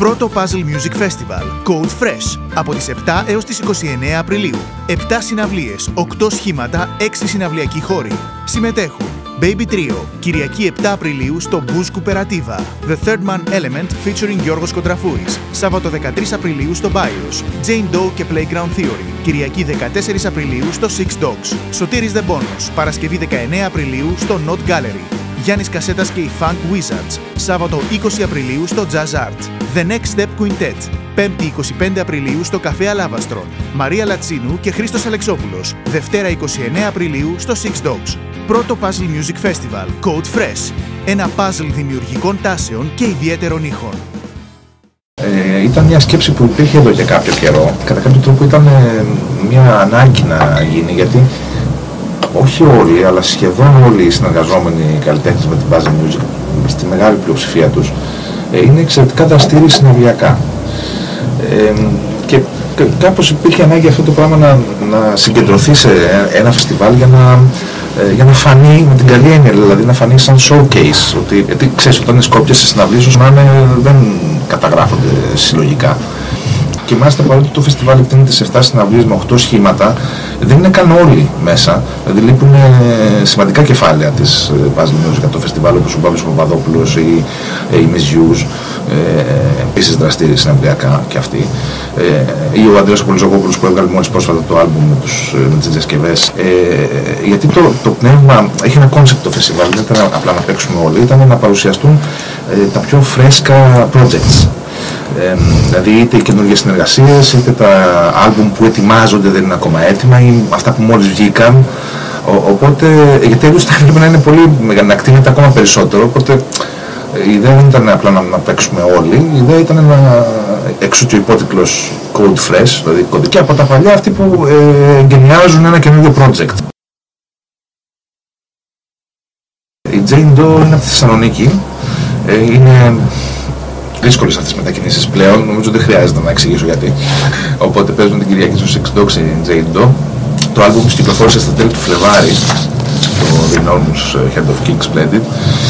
Πρώτο Puzzle Music Festival, Code Fresh, από τις 7 έως τις 29 Απριλίου. 7 συναυλίες, 8 σχήματα, 6 συναυλιακοί χώροι. Συμμετέχουν Baby Trio, Κυριακή 7 Απριλίου στο Booz Cooperativa. The Third Man Element featuring Γιώργος Κοντραφούρης. Σάββατο 13 Απριλίου στο Bios. Jane Doe και Playground Theory. Κυριακή 14 Απριλίου στο Six Dogs. Σωτήρης The Bonos. Παρασκευή 19 Απριλίου στο Not Gallery. Γιάννης Κασέτας και οι Funk Wizards. Σάββατο 20 Απριλίου στο Jazz Art. The Next Step Quintet. 5η 25 Απριλίου στο Καφέ Αλάβαστρον. Μαρία Λατσίνου και Χρήστος Αλεξόπουλος. Δευτέρα 29 Απριλίου στο Six Dogs. Πρώτο Puzzle Music Festival, Code Fresh. Ένα puzzle δημιουργικών τάσεων και ιδιαίτερων ήχων. Ήταν μια σκέψη που υπήρχε εδώ και κάποιο καιρό. Κατά κάποιο τρόπο ήταν μια ανάγκη να γίνει, γιατί όχι όλοι, αλλά σχεδόν όλοι οι συνεργαζόμενοι καλλιτέχνες με την Puzzle Music, στη μεγάλη πλειοψηφία τους, είναι εξαιρετικά δραστήριοι συναυλιακά. Και κάπως υπήρχε ανάγκη αυτό το πράγμα να συγκεντρωθεί σε ένα φεστιβάλ για να φανεί με την καλή έννοια, δηλαδή να φανεί σαν showcase. Γιατί ξέρεις, όταν είναι Σκόπια σε συναυλίες, όσο να είναι, δεν καταγράφονται συλλογικά. Και μάλιστα παρότι το φεστιβάλ εκτείνεται σε 7 συναυλίες με 8 σχήματα, δεν είναι καν όλοι μέσα. Δηλαδή λείπουν σημαντικά κεφάλαια της Puzzle Music από το φεστιβάλ, όπως ο Μπάμπης Παπαδόπουλος ή οι Miss Yous, επίσης δραστήριοι συναυλιακά και αυτοί, ή ο Ανδρέας Πολυζογόπουλος που έβγαλε μόλις πρόσφατα το άλμπουμ με τις διασκευές. Γιατί το πνεύμα έχει ένα κόνσεπτ το φεστιβάλ, δεν ήταν απλά να παίξουμε όλοι, ήταν να παρουσιαστούν τα πιο φρέσκα projects. Δηλαδή είτε οι καινούργιες συνεργασίες, είτε τα άλμπουμ που ετοιμάζονται δεν είναι ακόμα έτοιμα ή αυτά που μόλις βγήκαν. Οπότε, γιατί αλλιώς θα έπρεπε να είναι πολύ, να κτίνεται ακόμα περισσότερο. Οπότε η ιδέα δεν ήταν απλά να παίξουμε όλοι, η ιδέα ήταν έξω και ο υπότιτλος Code Fresh, δηλαδή κωδικοί από τα παλιά, αυτοί που εγκαινιάζουν ένα καινούργιο project. Η Jane Doe είναι από τη Θεσσαλονίκη, είναι δύσκολες αυτές τις μετακινήσεις πλέον, νομίζω δεν χρειάζεται να εξηγήσω γιατί. Οπότε παίζουν την Κυριακή στο Six Dogs η Jane Doe. Το άλμπουμ κυκλοφόρησε στα τέλη του Φλεβάρι, το The Enormous Head of King Splendid.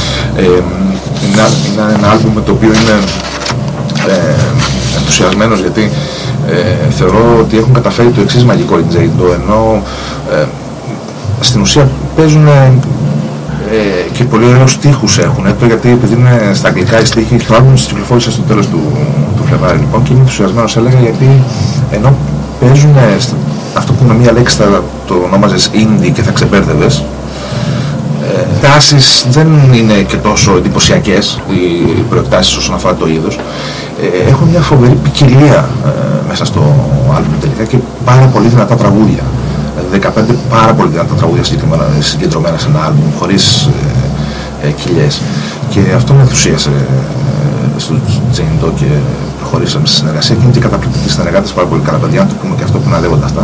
Είναι ένα άλμπουμ με το οποίο είμαι ενθουσιασμένος, γιατί θεωρώ ότι έχουν καταφέρει το εξής μαγικό η Jane Doe, ενώ στην ουσία παίζουν και πολύ ωραίους στίχους έχουν, γιατί επειδή είναι στα αγγλικά οι στίχοι, το άλμπουμ κυκλοφόρησε στο τέλος του Φλεβάρι λοιπόν, και είμαι ενθουσιασμένος, έλεγα, γιατί ενώ παίζουν αυτό που με μία λέξη θα το ονόμαζες indie και θα ξεμπέρδευες, τάσεις δεν είναι και τόσο εντυπωσιακές οι προεκτάσεις όσον αφορά το είδος, έχουν μια φοβερή ποικιλία μέσα στο άλμπουμ τελικά και πάρα πολύ δυνατά τραγούδια. 15 πάρα πολύ δυνατά τραγούδια συγκεντρωμένα σε ένα άλμπουμ, χωρίς κοιλιές. Και αυτό με ενθουσίασε στο Jane Doe και προχωρήσαμε στη συνεργασία και είναι και καταπληκτικοί συνεργάτες, πάρα πολύ καλά παιδιά, να το πούμε και αυτό που να λέγονται αυτά.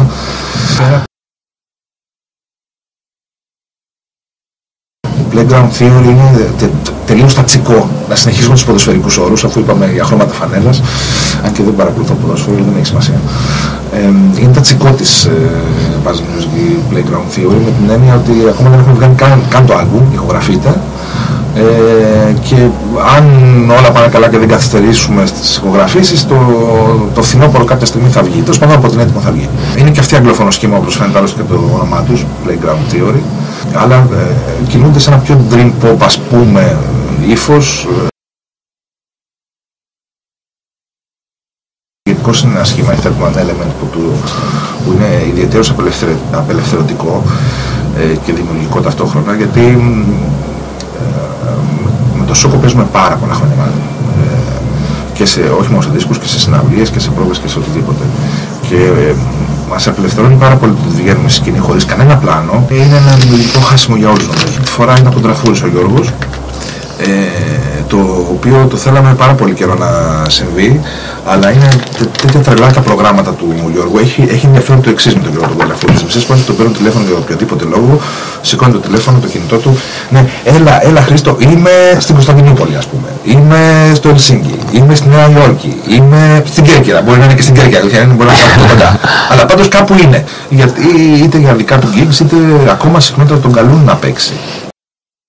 Playground Theory είναι τελείως τατσικό. Να συνεχίσουμε τους ποδοσφαιρικούς όρους, αφού είπαμε για χρώματα φανέλας, αν και δεν παρακολουθώ ποδόσφαιρο, δεν έχει σημασία. Είναι τατσικό της Puzzle Music Playground Theory, με την έννοια ότι ακόμα δεν έχουμε βγάλει καν το άλμπουμ, ηχογραφείται, και αν όλα πάνε καλά και δεν καθυστερήσουμε στις ηχογραφήσεις, το φθινόπωρο κάποια στιγμή θα βγει. Τέλος πάντων από την έτοιμο θα βγει. Είναι και αυτή αγγλόφωνο σχήμα, όπως φαίνεται άλλωστε και το όνομά τους, Playground Theory, αλλά κινούνται σε ένα πιο dream pop, ας πούμε, ύφος. Γενικώς είναι ένα σχήμα, η Third Man Element, που είναι ιδιαίτερος απελευθερωτικό και δημιουργικό ταυτόχρονα, γιατί με το Σόκο παίζουμε πάρα πολλά χρόνια μαζί. Και όχι μόνο σε δίσκους, και σε συναυλίες και σε πρόβες και σε οτιδήποτε. Και μας απελευθερώνει πάρα πολύ το ότι βγαίνουμε στη σκηνή χωρίς κανένα πλάνο. Είναι ένα δημιουργικό χάσιμο για όλους νομίζω. Τη φορά είναι από τον Τραφούρης ο Γιώργος, το οποίο το θέλαμε πάρα πολύ καιρό να συμβεί, αλλά είναι τέτοια τρελά τα προγράμματα του Γιώργου. Έχει ενδιαφέρον το εξής με τον Γιώργο τον Τραφούρη. Στις μισές φορές τον παίρνω τηλέφωνο για οποιοδήποτε λόγο, σηκώνει το τηλέφωνο, το κινητό του. Ναι, έλα Χρήστο, είμαι στην Κωνσταντινούπολη, ας πούμε. Είμαι στο Ελσίνκι, είμαι στη Νέα Υόρκη, είμαι στην Κέρκυρα. Μπορεί να είναι και στην Κέρκυρα, μπορεί να είναι κάπου κοντά. Αλλά πάντως κάπου είναι. Γιατί είτε για δικά του gigs, είτε ακόμα συχνότερα τον καλούν να παίξει.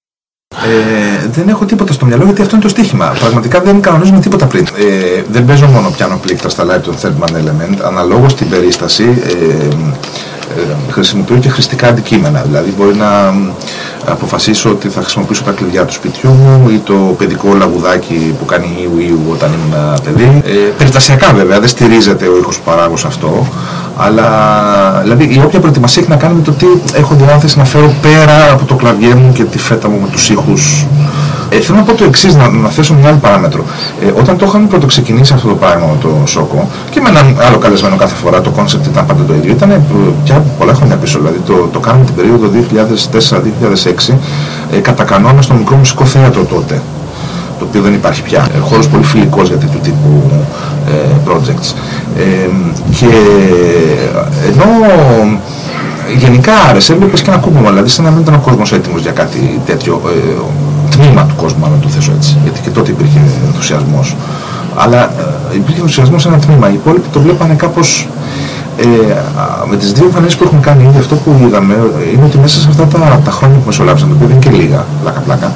Δεν έχω τίποτα στο μυαλό γιατί αυτό είναι το στοίχημα. Πραγματικά δεν κανονίζουμε τίποτα πριν. Δεν παίζω μόνο πιάνο πλήκτρα στα live των Third Man Element. Αναλόγως στην περίσταση χρησιμοποιώ και χρηστικά αντικείμενα. Δηλαδή μπορεί να αποφασίσω ότι θα χρησιμοποιήσω τα κλειδιά του σπιτιού μου ή το παιδικό λαγουδάκι που κάνει ιου όταν ήμουν παιδί. Περιστασιακά βέβαια, δεν στηρίζεται ο ήχος που παράγω σε αυτό. Αλλά δηλαδή η όποια προετοιμασία έχει να κάνει με το τι έχω διάθεση να φέρω πέρα από το κλαβιέ μου και τη φέτα μου με τους ήχους. Θέλω να πω το εξής, να θέσω μια άλλη παράμετρο. Όταν το είχαμε πρωτοξεκινήσει αυτό το πράγμα με το Σόκο και με έναν άλλο καλεσμένο κάθε φορά, το κόνσεπτ ήταν πάντα το ίδιο. Ήταν πια πολλά χρόνια πίσω, δηλαδή το κάναμε την περίοδο 2004-2006 κατά κανόνα στο μικρό μουσικό θέατρο τότε, το οποίο δεν υπάρχει πια. Χώρος πολύ φιλικός για τέτοιου τύπου projects. Και ενώ γενικά άρεσε, έβλεπες και ένα κούμπωμα, δηλαδή σαν να μην ήταν ο κόσμος έτοιμος για κάτι τέτοιο. Τμήμα του κόσμου, αν το θέσω έτσι, γιατί και τότε υπήρχε ενθουσιασμός. Αλλά υπήρχε ενθουσιασμός σε ένα τμήμα. Οι υπόλοιποι το βλέπανε κάπως. Με τις δύο εμφανίσεις που έχουν κάνει ήδη, αυτό που είδαμε είναι ότι μέσα σε αυτά τα χρόνια που μεσολάβησαν, το οποίο δεν είναι και λίγα, πλάκα-πλάκα,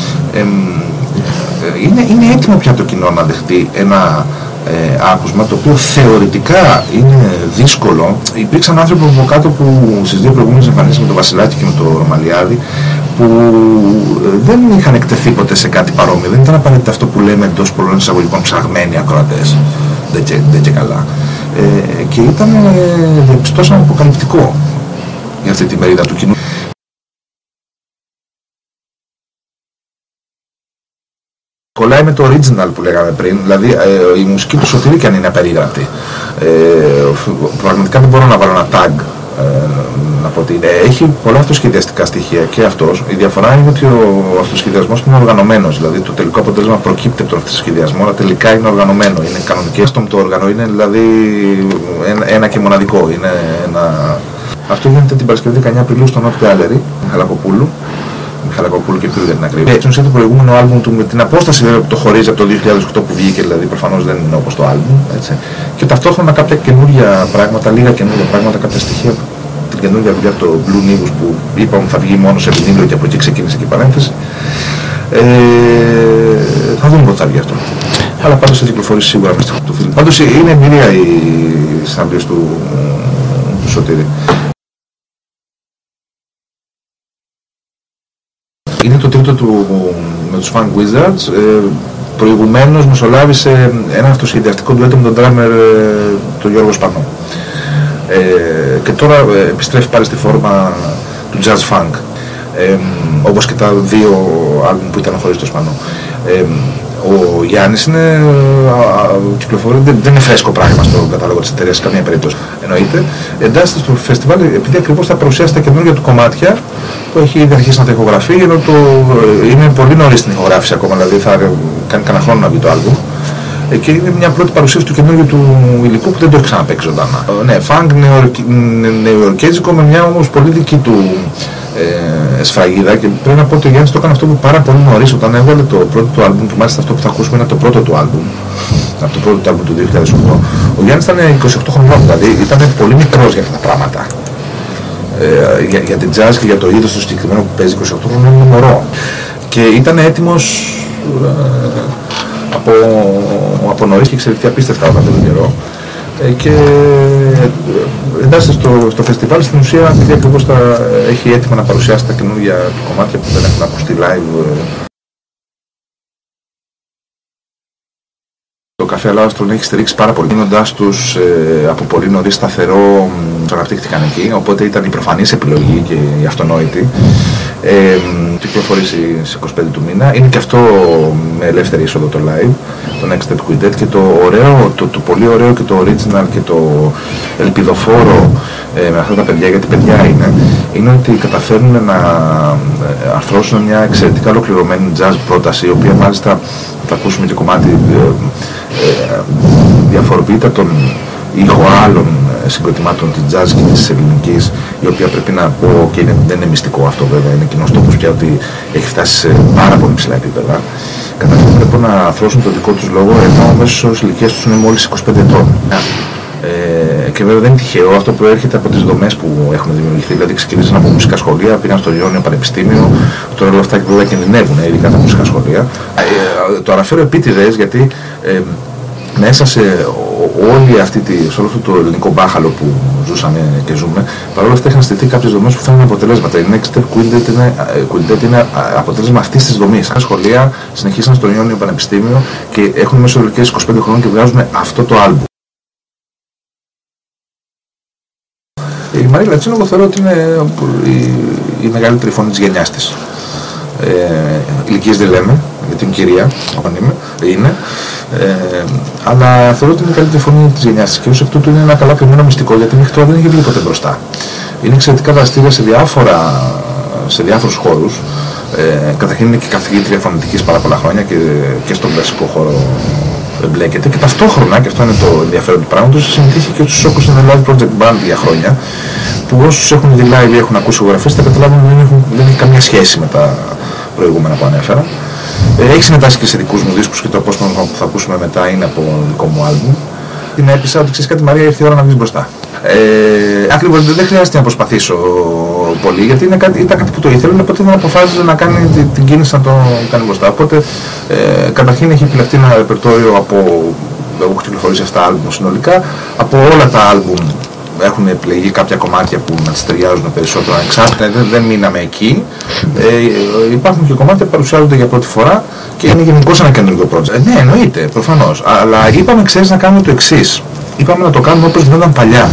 είναι έτοιμο πια το κοινό να δεχτεί ένα άκουσμα το οποίο θεωρητικά είναι δύσκολο. Υπήρξαν άνθρωποι από κάτω που στις δύο προηγούμενες εμφανίσεις με τον Βασιλάκη και με τον Ρωμαλιάδη που δεν είχαν εκτεθεί ποτέ σε κάτι παρόμοιο. Δεν ήταν απαραίτητα αυτό που λέμε εντός πολλών εισαγωγικών ψαγμένοι ακροατές. Δεν και καλά. Και ήταν διαπιστώσαμε αποκαλυπτικό για αυτή τη μερίδα του κοινού. Κολλάει με το original που λέγαμε πριν, δηλαδή η μουσική του Σωτήρη και αν είναι απερίγραπτη. Πραγματικά δεν μπορώ να βάλω ένα tag να πω ότι έχει πολλά αυτοσχεδιαστικά στοιχεία και αυτός. Η διαφορά είναι ότι ο αυτοσχεδιασμός είναι οργανωμένος, δηλαδή το τελικό αποτέλεσμα προκύπτει από τον αυτοσχεδιασμό, αλλά τελικά είναι οργανωμένο, είναι κανονικό. Το όργανο είναι δηλαδή ένα και μοναδικό. Είναι ένα... Αυτό γίνεται την Παρασκευή 19 Απριλίου στο North Gallery, Μιχαλακοπούλου και πιο για την ακρίβεια. Έτσι, το προηγούμενο άλμπουμ του με την απόσταση βέβαια που το χωρίζει από το 2008 που βγήκε, δηλαδή προφανώς δεν είναι όπως το άλμπουμ. Έτσι. Και ταυτόχρονα κάποια καινούργια πράγματα, λίγα καινούργια πράγματα, κάποια στοιχεία. Την καινούργια δουλειά από το Blue Nibus που είπαμε θα βγει μόνο σε βινίλιο και από εκεί ξεκίνησε και η παρένθεση. Θα δούμε πότε θα βγει αυτό. Αλλά πάντως θα κυκλοφορήσει σίγουρα μέσα στο φιλμ. Πάντως είναι εμπειρία οι συναυλίες του Σωτήρη. Είναι το τρίτο του με τους Funk Wizards. Προηγουμένως μεσολάβησε ένα αυτοσχεδιαστικό ντουέτο με τον drummer τον Γιώργο Σπανό. Και τώρα επιστρέφει πάλι στη φόρμα του jazz funk. Όπως και τα δύο άλμπουμ που ήταν χωρίς το Σπανό. Ο Γιάννης κυκλοφορεί, δεν είναι φρέσκο πράγμα στο κατάλογο της εταιρείας σε καμία περίπτωση. Εννοείται. Εντάσσεται στο φεστιβάλ επειδή ακριβώς θα παρουσιάσει τα καινούργια του κομμάτια που έχει ήδη αρχίσει να τα ηχογραφεί, ενώ είναι πολύ νωρίς στην ηχογράφηση ακόμα, δηλαδή θα κάνει κανένα χρόνο να βγει το άλμπουμ. Και είναι μια πρώτη παρουσίαση του καινούργιου του υλικού που δεν το έχει ξαναπαίξει ζωντανά. Ναι, funk νεοϊορκέζικο με μια όμως πολύ δική του σφραγίδα, και πρέπει να πω ότι ο Γιάννης το έκανε αυτό που πάρα πολύ νωρίς όταν έβγαλε το πρώτο του άλμπουμ, και μάλιστα αυτό που θα ακούσουμε είναι το πρώτο του άλμπουμ, από το πρώτο του άλμπουμ του 2008. Ο Γιάννης ήταν 28 χρονών, δηλαδή ήταν πολύ μικρός για αυτά τα πράγματα. Για την jazz και για το είδος του συγκεκριμένο που παίζει 28 χρονών είναι μωρό. Και ήταν έτοιμος από νωρίς και εξαιρετικά απίστευτα όταν τον καιρό. Και εντάσσεται στο φεστιβάλ στην ουσία επειδή ακριβώς έχει έτοιμα να παρουσιάσει τα καινούργια κομμάτια που δεν έχουν ακουστεί live. Το Καφέ Ελλάδας τον έχει στηρίξει πάρα πολύ, δίνοντάς τους από πολύ νωρίς σταθερό, αναπτύχθηκαν εκεί, οπότε ήταν η προφανής επιλογή και η αυτονόητη. Κυκλοφορήσει στις 25 του μήνα. Είναι και αυτό με ελεύθερη είσοδο το live, το Next Step Quintet, και το ωραίο, το πολύ ωραίο και το original και το ελπιδοφόρο με αυτά τα παιδιά, γιατί παιδιά είναι ότι καταφέρνουν να αρθρώσουν μια εξαιρετικά ολοκληρωμένη jazz πρόταση, η οποία μάλιστα θα ακούσουμε και κομμάτι διαφοροποιείται των ήχο άλλων συγκροτημάτων της jazz και της ελληνικής, η οποία πρέπει να πω και δεν είναι μυστικό αυτό βέβαια, είναι κοινός τόπος πια ότι έχει φτάσει σε πάρα πολύ ψηλά επίπεδα. Καταρχήν πρέπει να αρθρώσουν τον δικό τους λόγο, ενώ ο μέσος όρος ηλικίας τους είναι μόλις 25 ετών. Και βέβαια δεν είναι τυχαίο, αυτό προέρχεται από τις δομές που έχουν δημιουργηθεί. Δηλαδή ξεκινήσαν από μουσικά σχολεία, πήγαν στο Ιόνιο Πανεπιστήμιο, τώρα όλα αυτά βέβαια κινδυνεύουν, ειδικά τα μουσικά σχολεία. Το αναφέρω επίτηδες γιατί μέσα σε σε όλο αυτό το ελληνικό μπάχαλο που ζούσαμε και ζούμε, παρόλα αυτά είχαν στηθεί κάποιες δομές που θα είναι αποτελέσματα. Η Next Step Quintet είναι αποτέλεσμα αυτής της δομής. Τα σχολεία συνεχίσαν στο Ιόνιο Πανεπιστήμιο και έχουν μέσω ηλικίας 25 χρόνων και βγάζουν αυτό το άλμπουμ. Η Μαρία Λατσίνου εγώ θεωρώ ότι είναι η μεγαλύτερη φωνή της γενιάς της. Ηλικίες δεν λέμε, γιατί είναι κυρία, όταν είναι. Αλλά θεωρώ ότι είναι η καλύτερη φωνή της γενιάς της και ως εκ τούτου είναι ένα καλά κρυμμένο μυστικό, γιατί μέχρι τώρα δεν είχε βγει ποτέ μπροστά. Είναι εξαιρετικά δραστήρια σε διάφορους χώρους. Καταρχήν είναι και καθηγήτρια φωνητικής πάρα πολλά χρόνια και στον κλασικό χώρο εμπλέκεται και ταυτόχρονα, και αυτό είναι το ενδιαφέρον του πράγματος, συμμετείχε και στους Σόκους στην Live Project Band για χρόνια, που όσους έχουν δει live ή έχουν ακούσει ηχογραφίες θα καταλάβουν ότι δεν έχει καμία σχέση με τα προηγούμενα που ανέφερα. Έχει συμμετάσχει και σε δικούς μου δίσκους και το απόσπασμα που θα ακούσουμε μετά είναι από δικό μου άλμπουμ. Την έπεισα ότι ξέρεις κάτι Μαρία, ήρθε η ώρα να βγεις μπροστά. Ακριβώς δεν χρειάζεται να προσπαθήσω πολύ γιατί ήταν κάτι που το ήθελε, οπότε δεν αποφάσισε να κάνει την κίνηση να το κάνει μπροστά. Οπότε καταρχήν έχει επιλεχτεί ένα ρεπερτόριο από, εγώ έχω κυκλοφορήσει 7 άλμπουμ συνολικά, από όλα τα άλμπουμ έχουν επιλεγεί κάποια κομμάτια που να τις ταιριάζουν περισσότερο ανεξάρτητα, δεν μείναμε εκεί. Υπάρχουν και κομμάτια που παρουσιάζονται για πρώτη φορά και είναι γενικώς ένα καινούργιο project. Ναι, εννοείται, προφανώς. Αλλά είπαμε, ξέρεις, να κάνουμε το εξής. Είπαμε να το κάνουμε όπως γινόταν παλιά.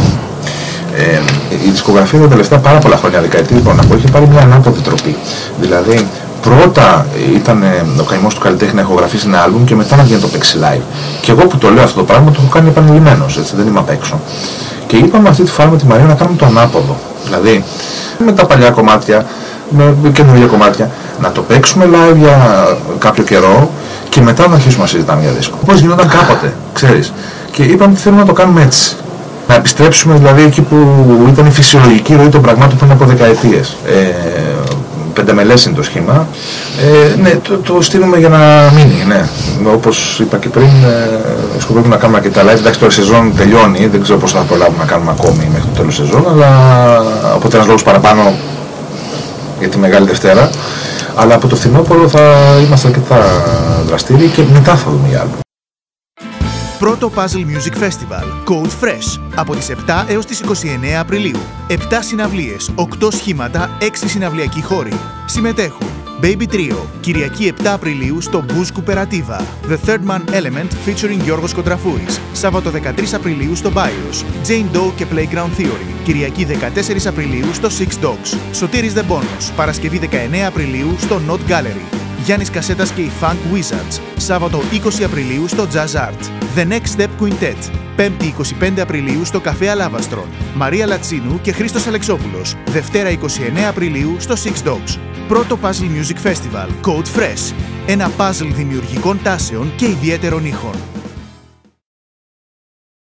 Η δισκογραφία τα τελευταία πάρα πολλά χρόνια, δεκαετίες πάνω από, είχε πάρει μια ανάποδη τροπή. Δηλαδή, πρώτα ήταν ο καημός του καλλιτέχνη να ηχογραφήσει ένα άλμπουμ και μετά να βγαίνει το παίξει live. Και εγώ που το λέω αυτό το πράγμα το έχω κάνει επανειλημμένος, έτσι, δεν είμαι απ' έξω. Και είπαμε αυτή τη φορά με τη Μαρία να κάνουμε το ανάποδο. Δηλαδή, με τα παλιά κομμάτια, με καινούργια κομμάτια, να το παίξουμε live για κάποιο καιρό και μετά να αρχίσουμε να συζητάμε για δίσκο. Πώς γινόταν κάποτε, ξέρεις. Και είπαμε ότι θέλουμε να το κάνουμε έτσι. Να επιστρέψουμε δηλαδή εκεί που ήταν η φυσιολογική ροή των πραγμάτων πριν από δεκαετίες. Πεντεμελές είναι το σχήμα. Ναι, το στείλουμε για να μείνει, ναι. Όπως είπα και πριν, σκοπεύουμε να κάνουμε και τα live. Εντάξει, τώρα η σεζόν τελειώνει, δεν ξέρω πώς θα προλάβουμε να κάνουμε ακόμη μέχρι το τέλος σεζόν, αλλά οπότε ένας λόγος παραπάνω για τη Μεγάλη Δευτέρα. Αλλά από το φθινόπωρο θα είμαστε αρκετά δραστήριοι και μετά θα δούμε οι άλλοι. Πρώτο Puzzle Music Festival, Code Fresh, από τις 7 έως τις 29 Απριλίου. 7 συναυλίες, 8 σχήματα, 6 συναυλιακοί χώροι. Συμμετέχουν Baby Trio, Κυριακή 7 Απριλίου στο Booz Cooperativa. The Third Man Element featuring Γιώργος Κοντραφούρης. Σάββατο 13 Απριλίου στο Bios. Jane Doe και Playground Theory. Κυριακή 14 Απριλίου στο Six Dogs. Σωτήρης The Bonos. Παρασκευή 19 Απριλίου στο Not Gallery. Γιάννης Κασέτας και οι Funk Wizards. Σάββατο 20 Απριλίου στο Jazz Art. The Next Step Quintet. 5η 25 Απριλίου στο Καφέ Αλάβαστρον. Μαρία Λατσίνου και Χρήστος Αλεξόπουλος. Δευτέρα 29 Απριλίου στο Six Dogs. Πρώτο Puzzle Music Festival, Code Fresh. Ένα puzzle δημιουργικών τάσεων και ιδιαίτερων ήχων.